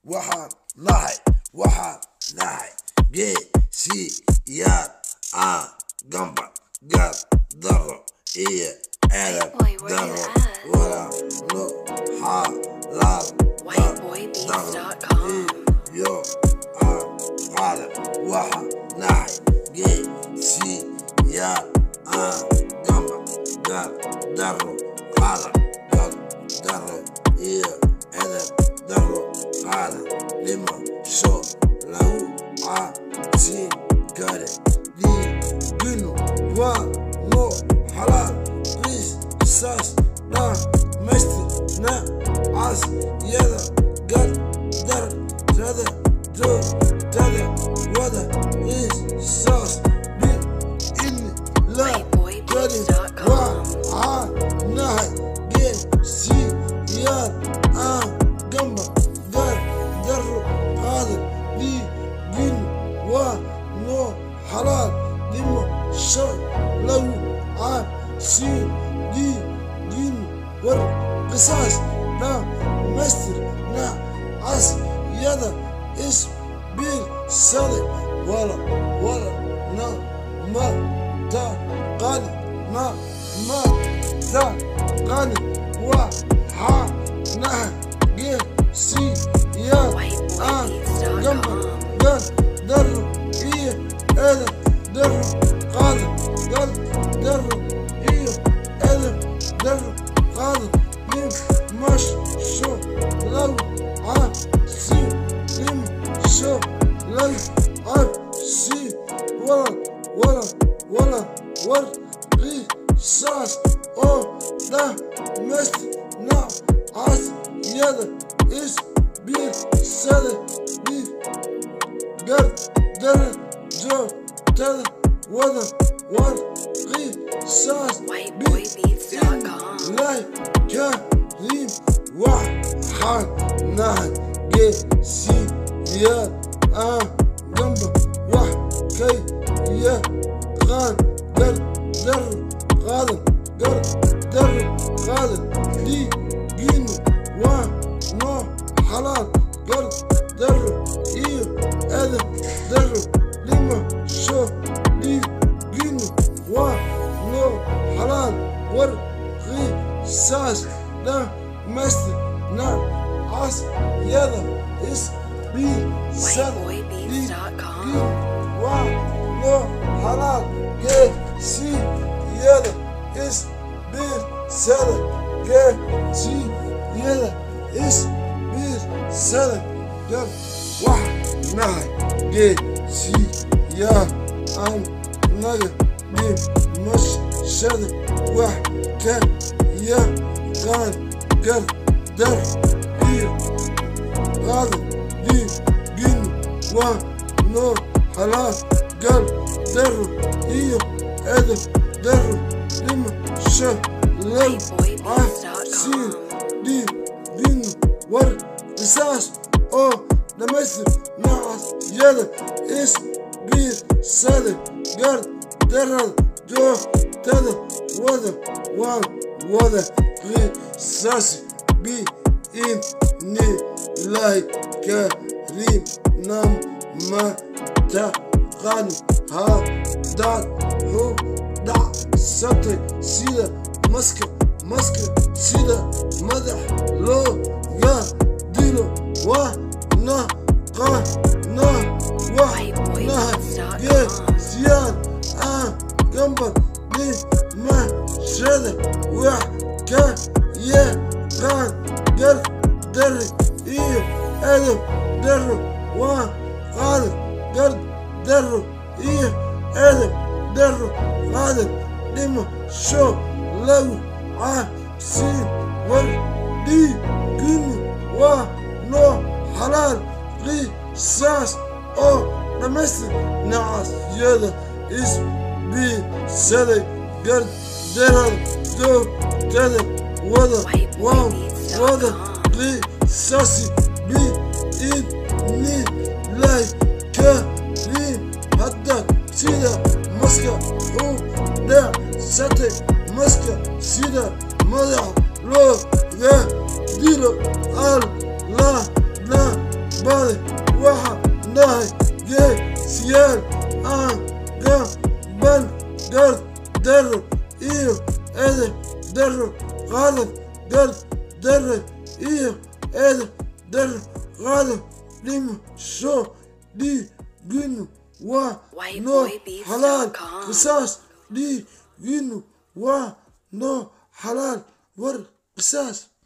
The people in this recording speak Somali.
waxaan nahay geesiyaal aan gamba gar daro iyo edeb daro walaalo xalaal iyo aan qalab waxaan nahay geesiyaal aan gamba gar daro qalab daro iyo edeb daro qalab lima soo lagu caasiin kare diiginu waa noo xalaal qisaas dhamaystirna caasiyada gardarrada joogtada wada qisaas biidni laa kari waxaan nahay geesiyaal aan gamba gardaro qaadan diiginu waa noo xalaal dhimasho lagu caasiin diiginu war qisaas dhamaystirna caasiyada isbiirsaday wala na ma taqani waxaan nahay geesiyaal aan gamba gardaro iyo edeb daro qaadan gardaro iyo edeb daro qaadan dhimasho lagu caasiin dhimasho lagu caasiin war qisaas oo dhamaystirna caasiyada isbiirsaday gardaro joogtada wada war qisaas biidnilaahi kariim waxaan nahay geesiyaal aan gamba wax kay yaqaan gardaro qaadan diiginu waa noo xalaal gardaro iyo edeb daro dhimasho diiginu waa noo xalaal war qisaas dhamaystirna caasiyada isbiirsaday diiginu waa noo xalaal geesiyada isbiirsaday gar waxaan nahay geesiyaal aan naga dhimashada wax ka yaqaan gardar iyo qaadan diiginu waa noo xalaal gardaro iyo edeb daro dhimasho lagu caasiin diiginu war qisaas oo dhamaystirna caasiyada isbiirsaday gardarrada joogtada wada qisaasi biidnilaahi kariim nama taqani haddaad dhacsatay sida maska sida madax looga dilo waa naqana wax nahay geesiyaal aan gamba dhimashada wax ka yaqaan gardaro iyo edeb daro waa qaadan gardaro iyo edeb daro qaadan dhimasho lagu caasiin war diiginu waa noo xalaal qisaas oo dhamaystirna caasiyada isbiirsaday gardarrada joogtada wada qisaasi biidnilaahi kariim haddaad sida maska dhacsatay maska sida madax looga dilo Allah قدر إيو أدب در غالب قدر إيو أدب در غالب لم شو دي جنو ونو حلال قصاص دي جنو ونو حلال ور قصاص